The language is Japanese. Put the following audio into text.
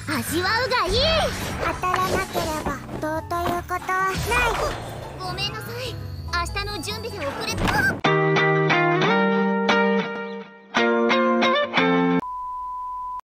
味わうがいい。 当たらなければどうということはない。 ごめんなさい、明日の準備で遅れっ